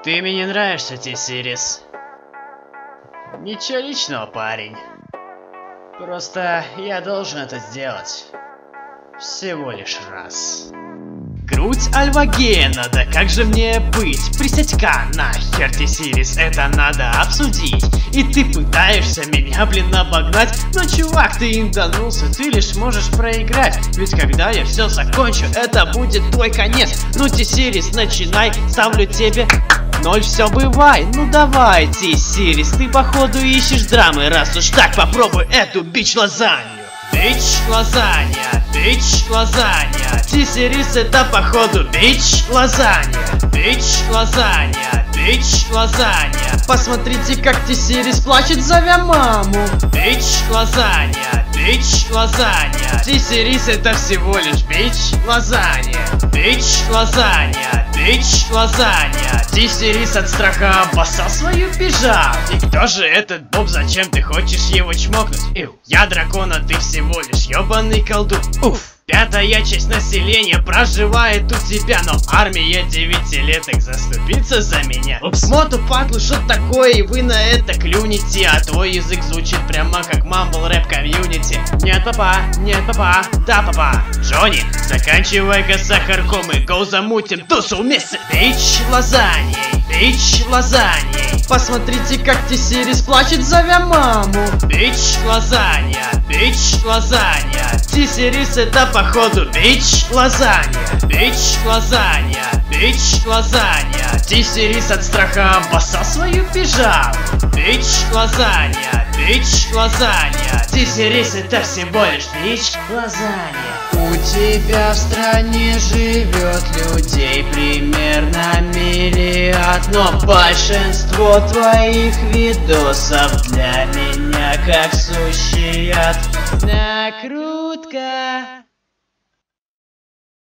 Ты мне не нравишься, T-Series. Ничего личного, парень. Просто я должен это сделать. Всего лишь раз. Грудь Альвагена, да как же мне быть? Присядь-ка нахер, T-Series, это надо обсудить. И ты пытаешься меня, блин, обогнать. Но, чувак, ты инданулся, ты лишь можешь проиграть. Ведь когда я все закончу, это будет твой конец. Ну, T-Series, начинай, ставлю тебе 0, все бывай. Ну давай, T-Series, ты походу ищешь драмы. Раз уж так, попробуй эту бич-лазанью. Бич-лазанья, бич-лазанья. T-Series это походу бич-лазанья. Бич-лазанья, бич-лазанья. Посмотрите, как T-Series плачет, зовя маму. Бич-лазанья, бич-лазанья. T-Series это всего лишь бич-лазанья. Бич-лазанья, бич-лазанья. T-Series от страха обоссал свою пижаму. И кто же этот Боб, зачем ты хочешь его чмокнуть? Я дракона, ты всего лишь ёбаный колдун. Уф. Пятая часть населения проживает у тебя, но армия 9-леток заступится за меня. Моту патлу, что такое, и вы на это клюнете. А твой язык звучит прямо как мамбл рэп комьюнити. Нет, папа, да, папа. Джонни, заканчивай-ка сахарком и гоу замутим тусу вместе. Бич-лазаньей, бич-лазаньей. Посмотрите, как T-Series плачет, зовя маму. Бич-лазанья, бич-лазанья. T-Series это походу бич-лазанья. Бич-лазанья, бич-лазанья. T-Series от страха обоссал свою пижаму. Бич-лазанья, бич-лазанья. T-Series это всего лишь бич-лазанья. У тебя в стране живет людей примерно миллиард, но большинство твоих видосов для меня как сущий яд. Накрутка,